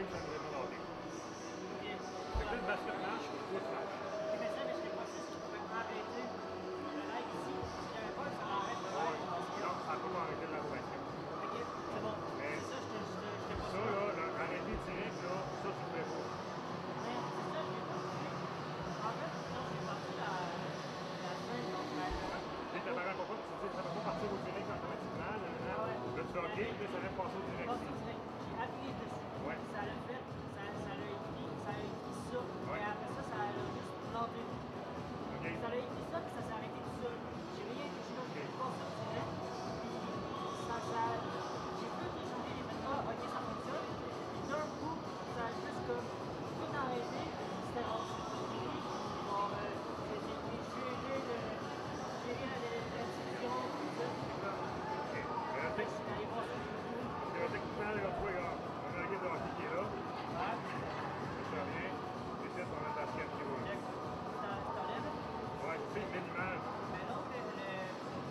c'est un événement de hockey. Ok. Fait que là, le basket marche, puis toi, tu marches. Ok, mais ça, mais j'étais pas sûr si je pouvais arrêter le live ici. S'il n'y avait pas, ça arrête le live. Parce que... Non, ça ne peut pas arrêter la rotation. Ok, c'est bon. Mais C'est ça, j'étais pas ça, sûr. là, arrêter direct, là, ça, tu ne fais pas. Mais c'est ça, j'ai parti. En fait, quand j'ai parti la semaine, donc, Tu ne t'apparaît pas, tu dis, ça ne va pas partir au direct automatiquement. Là, ouais. Là, tu fais OK, puis ça va passer au direct. J'ai appuyé dessus. Ouais. Ça l'a fait, ça l'a écrit ça. Ouais. Et après ça, ça l'a juste planté. Okay. Ça l'a écrit ça, puis ça s'est arrêté tout seul. J'ai rien touché, donc j'ai pas ça direct. Puis j'ai vu que j'en ai fait, ah, ok, ça fonctionne. Puis d'un coup, ça a juste comme tout arrêté. C'était bon. Bon, j'ai gérer la diffusion, tout ça. Okay. Je suis allé voir sur YouTube. Techniquement, là, tu vois, on a un gars de hockey qui est là. Ouais. Ça revient. Ici, on a le basket qui roule. T'enlèves? Ouais, tu sais, il met l'image. Mais l'autre qui était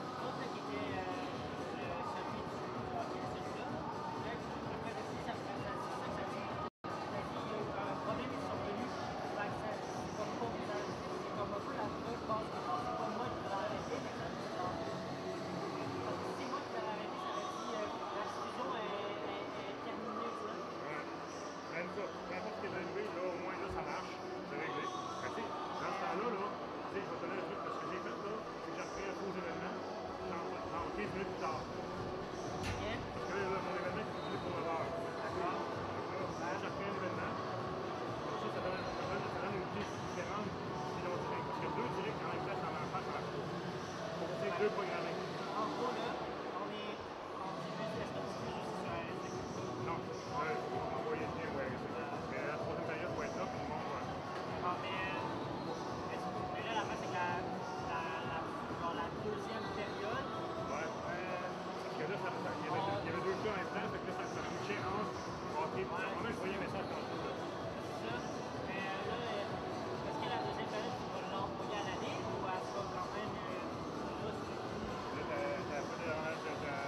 celui du hockey, celui-là, après dessus, ça fait ça, c'est ça que ça dit. Ça dit, il y a eu un problème, ils sont venus. C'est comme pas, c'est comme un peu la preuve, je pense que c'est pas moi qui l'ai arrêté, mais ça dit ça. Parce que si c'est moi qui l'ai arrêté, ça veut dire la diffusion est terminée, tu sais. Ouais. Même ça, peu importe ce qui est arrivé, là, au moins là, ça marche. C'est réglé. Mais tu sais, dans ce temps-là, là, tu sais, je vais te donner un truc, parce que j'ai fait là, c'est que j'ai repris un faux événement, genre 15 minutes plus tard. Yeah. Parce que là, mon événement est fini pour 9 heures. D'accord. Là, j'ai repris un événement. Ça donne une piste différente qui l'ont direct. Parce que deux directs en même temps, ça marche pas, ça marche pas. C'est deux programmés. En gros, là, on diffuse, est-ce qu'on diffuse aussi sur RSC? Non, il faut envoyer le lien au RSC. Mais la troisième période va être là, puis le monde va. Ah, mais là, la fin, c'est que la deuxième période. Ouais. Parce que là, il y avait deux cas en même temps, fait que là, ça switchait entre. Ok, puis à un moment, je voyais un message tantôt. C'est ça. Mais là, est-ce que la deuxième période, tu vas l'envoyer à l'année ou elle sera quand même là, c'est Là, t'as pas de l'enrage de ta.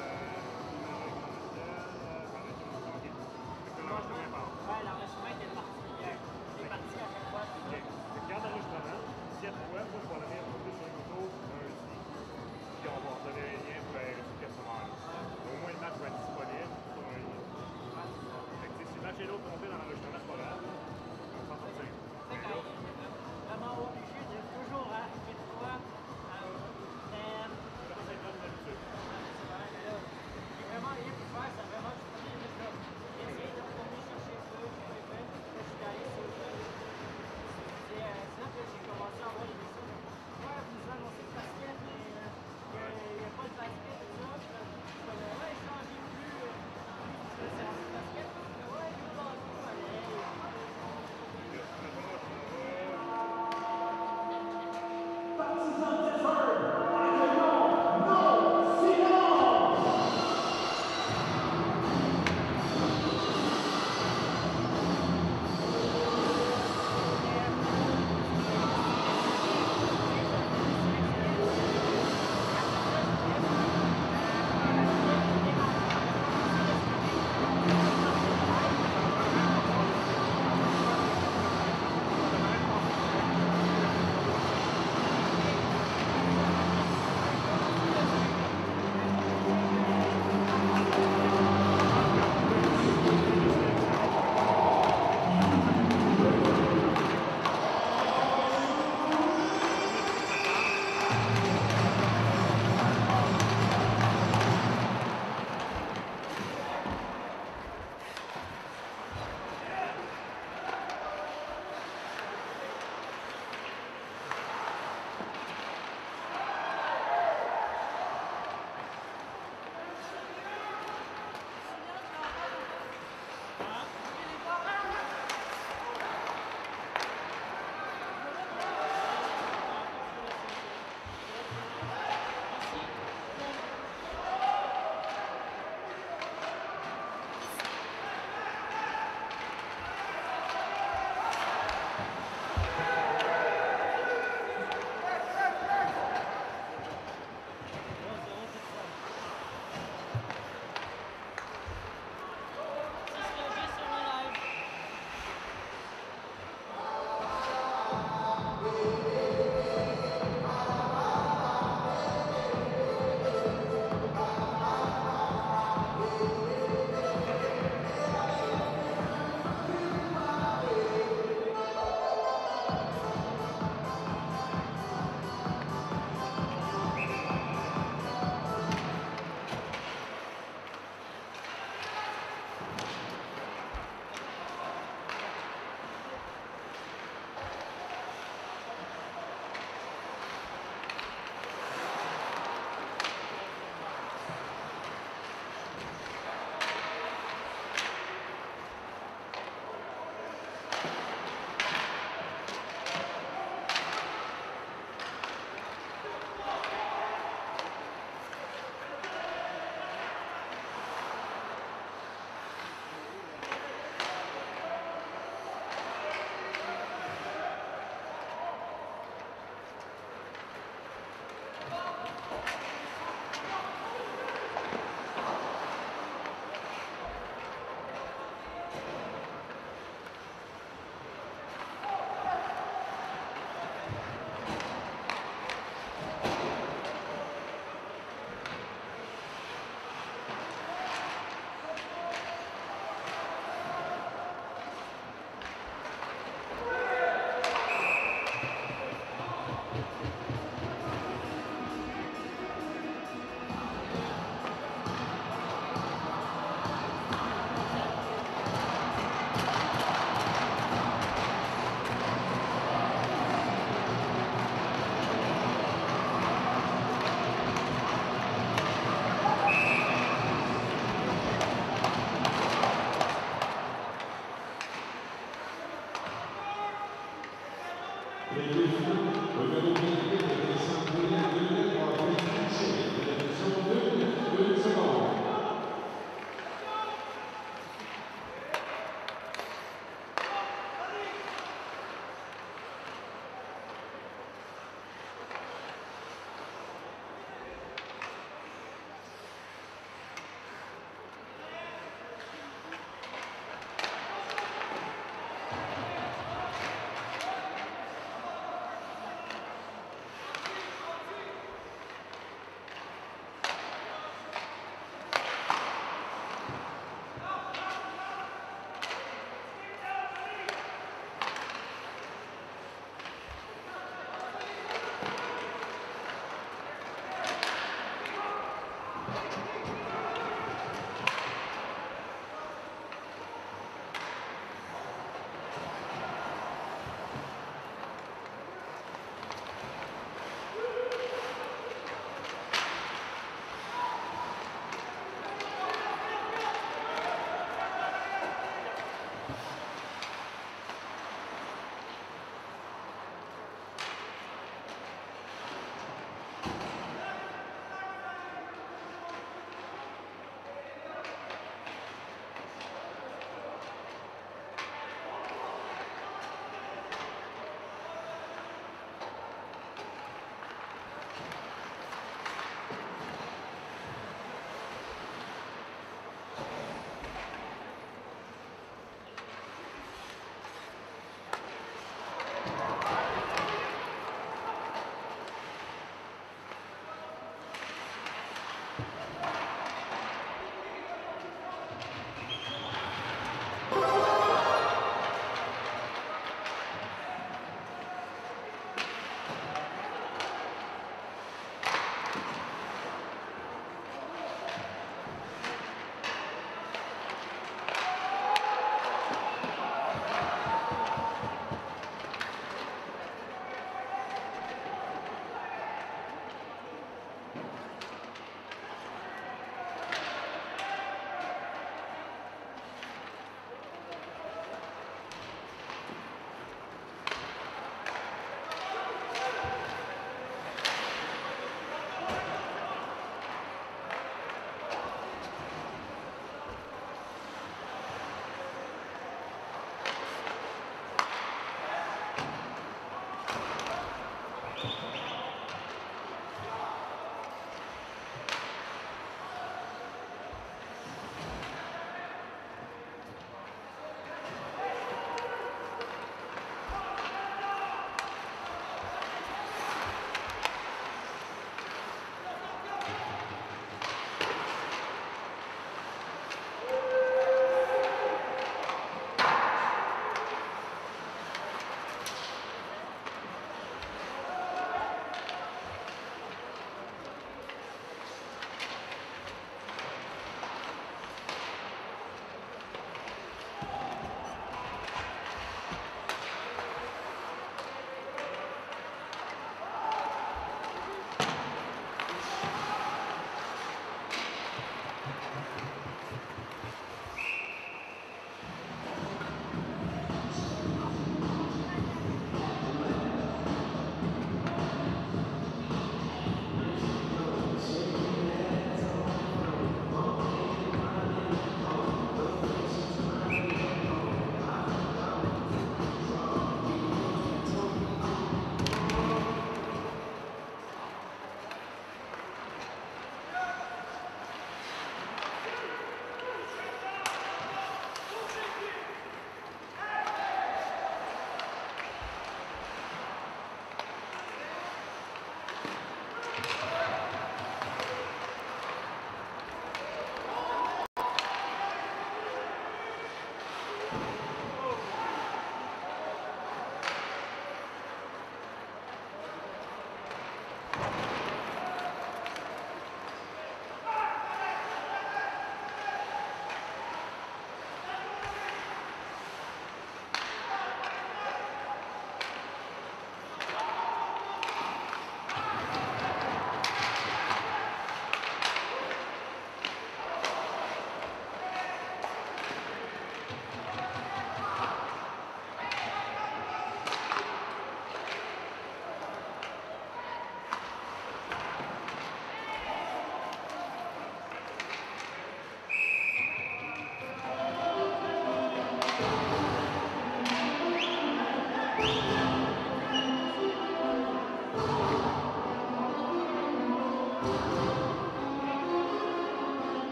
Ouais, l'enregistrement était parti hier. Il est parti à chaque fois. Ok. Regarde l'enregistrement. Si à toi, moi, je vais aller un peu plus sur YouTube lundi. Puis on va donner un lien pour la RSC 80. Au moins, le match va être disponible sur un lien. Fait que si le match est là au complet dans l'enregistrement, c'est pas grave. On s'en sortir. C'est quand même vraiment obligé de toujours arriver de toi. Ça, c'est comme d'habitude. C'est vrai, mais là, j'ai vraiment rien pu faire. Ça vraiment, je suis juste là. J'ai essayé de retourner chercher ça, j'ai rien fait. Là, je suis allé sur le. C'est là que j'ai commencé à avoir des messages. Ouais, vous nous annoncez le basket, mais il n'y a pas de basket et tout ça. Puis là, je suis comme, ouais, changez plus. C'est un basket. Ouais, je veux pas allez.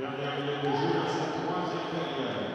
Dernière ligne de jeu dans cette troisième période.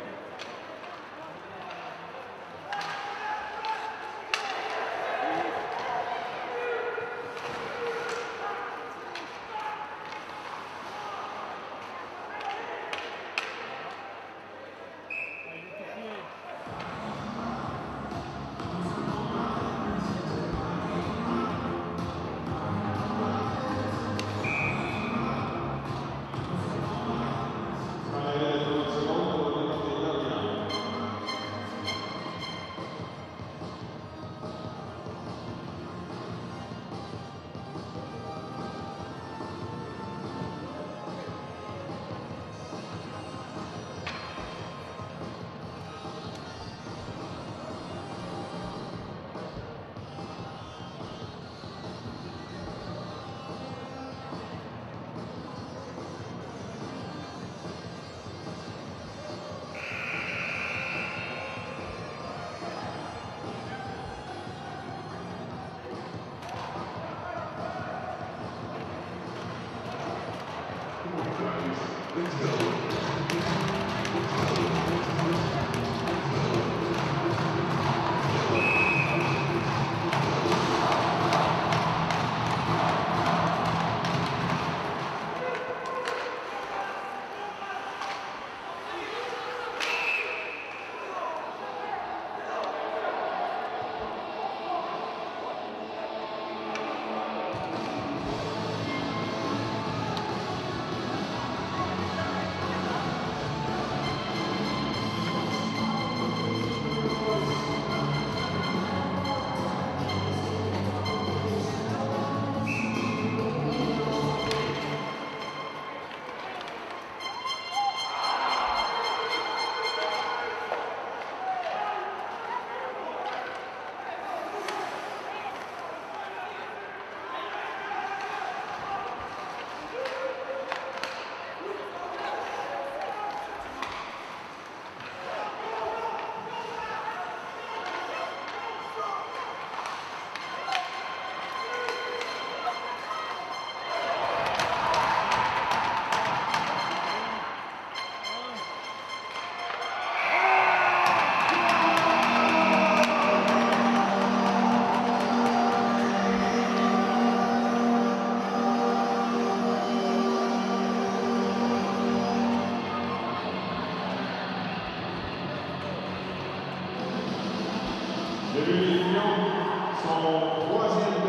Let's go. Début de l'union, son troisième